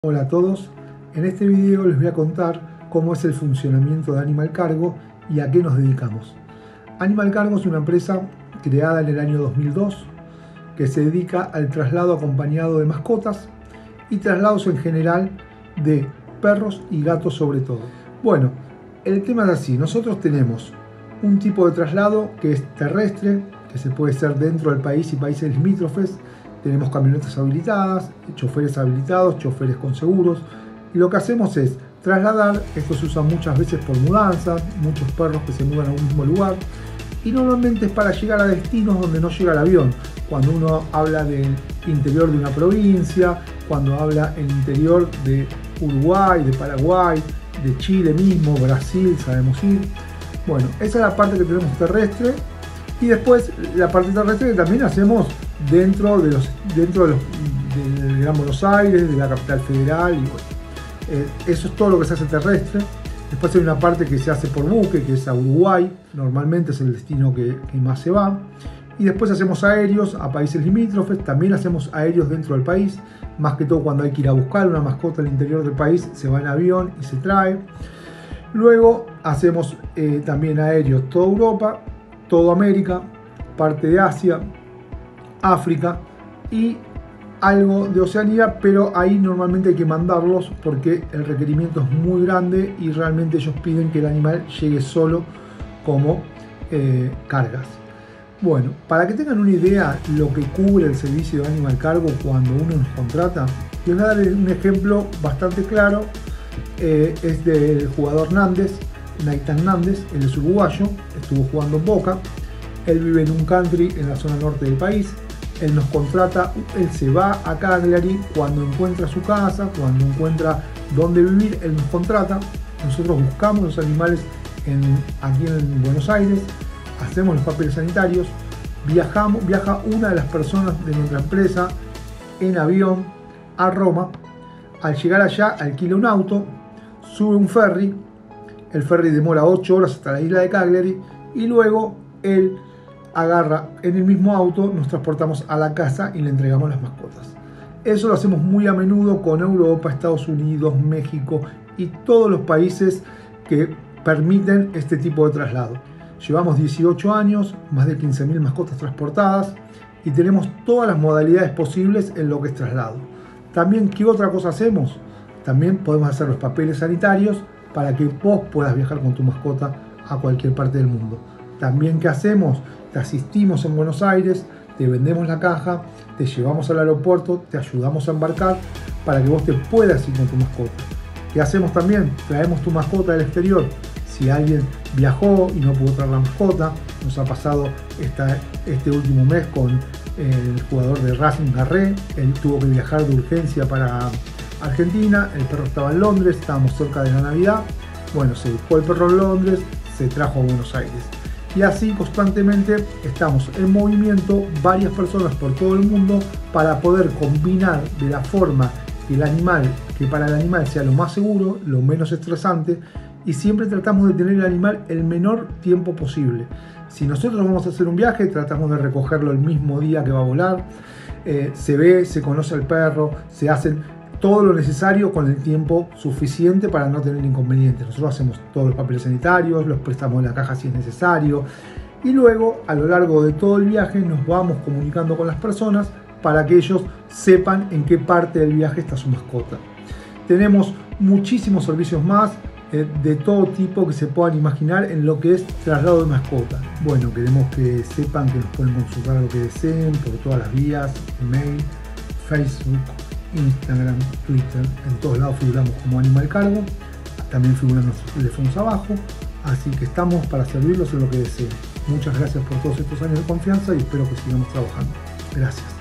Hola a todos, en este video les voy a contar cómo es el funcionamiento de Animal Cargo y a qué nos dedicamos. Animal Cargo es una empresa creada en el año 2002 que se dedica al traslado acompañado de mascotas y traslados en general de perros y gatos sobre todo. Bueno, el tema es así, nosotros tenemos un tipo de traslado que es terrestre, que se puede hacer dentro del país y países limítrofes. Tenemos camionetas habilitadas, choferes habilitados, choferes con seguros. Y lo que hacemos es trasladar, esto se usa muchas veces por mudanzas, muchos perros que se mudan a un mismo lugar. Y normalmente es para llegar a destinos donde no llega el avión. Cuando uno habla del interior de una provincia, cuando habla el interior de Uruguay, de Paraguay, de Chile mismo, Brasil, sabemos ir. Bueno, esa es la parte que tenemos terrestre. Y después la parte terrestre que también hacemos dentro del Gran Buenos Aires, de la capital federal. Y bueno, eso es todo lo que se hace terrestre. Después hay una parte que se hace por buque, que es a Uruguay. Normalmente es el destino que más se va. Y después hacemos aéreos a países limítrofes. También hacemos aéreos dentro del país. Más que todo cuando hay que ir a buscar una mascota al interior del país, se va en avión y se trae. Luego hacemos también aéreos toda Europa, toda América, parte de Asia, África y algo de Oceanía, pero ahí normalmente hay que mandarlos porque el requerimiento es muy grande y realmente ellos piden que el animal llegue solo como cargas. Bueno, para que tengan una idea lo que cubre el servicio de Animal Cargo cuando uno nos contrata, les voy a dar un ejemplo bastante claro. Es del jugador Nández, Nahitan Nández. Él es uruguayo, estuvo jugando en Boca, él vive en un country en la zona norte del país. Él nos contrata, él se va a Cagliari cuando encuentra su casa, cuando encuentra dónde vivir, él nos contrata. Nosotros buscamos los animales aquí en Buenos Aires, hacemos los papeles sanitarios, viaja una de las personas de nuestra empresa en avión a Roma. Al llegar allá alquila un auto, sube un ferry, el ferry demora 8 horas hasta la isla de Cagliari y luego él agarra en el mismo auto, nos transportamos a la casa y le entregamos las mascotas. Eso lo hacemos muy a menudo con Europa, Estados Unidos, México y todos los países que permiten este tipo de traslado. Llevamos 18 años, más de 15.000 mascotas transportadas y tenemos todas las modalidades posibles en lo que es traslado. También, ¿qué otra cosa hacemos? También podemos hacer los papeles sanitarios para que vos puedas viajar con tu mascota a cualquier parte del mundo. También, ¿qué hacemos? Te asistimos en Buenos Aires, te vendemos la caja, te llevamos al aeropuerto, te ayudamos a embarcar para que vos te puedas ir con tu mascota. ¿Qué hacemos también? Traemos tu mascota del exterior. Si alguien viajó y no pudo traer la mascota, nos ha pasado este último mes con el jugador de Racing, Garré. Él tuvo que viajar de urgencia para Argentina, el perro estaba en Londres, estábamos cerca de la Navidad. Bueno, se buscó el perro en Londres, se trajo a Buenos Aires. Y así constantemente estamos en movimiento varias personas por todo el mundo para poder combinar de la forma que para el animal sea lo más seguro, lo menos estresante, y siempre tratamos de tener el animal el menor tiempo posible. Si nosotros vamos a hacer un viaje, tratamos de recogerlo el mismo día que va a volar. Se ve, se conoce al perro, se hacen todo lo necesario con el tiempo suficiente para no tener inconvenientes. Nosotros hacemos todos los papeles sanitarios, los prestamos en la caja si es necesario y luego a lo largo de todo el viaje nos vamos comunicando con las personas para que ellos sepan en qué parte del viaje está su mascota. Tenemos muchísimos servicios más de todo tipo que se puedan imaginar en lo que es traslado de mascota. Bueno, queremos que sepan que nos pueden consultar lo que deseen por todas las vías, email, Facebook, Instagram, Twitter, en todos lados figuramos como Animal Cargo, también figuran nuestros teléfonos abajo, así que estamos para servirlos en lo que deseen. Muchas gracias por todos estos años de confianza y espero que sigamos trabajando. Gracias.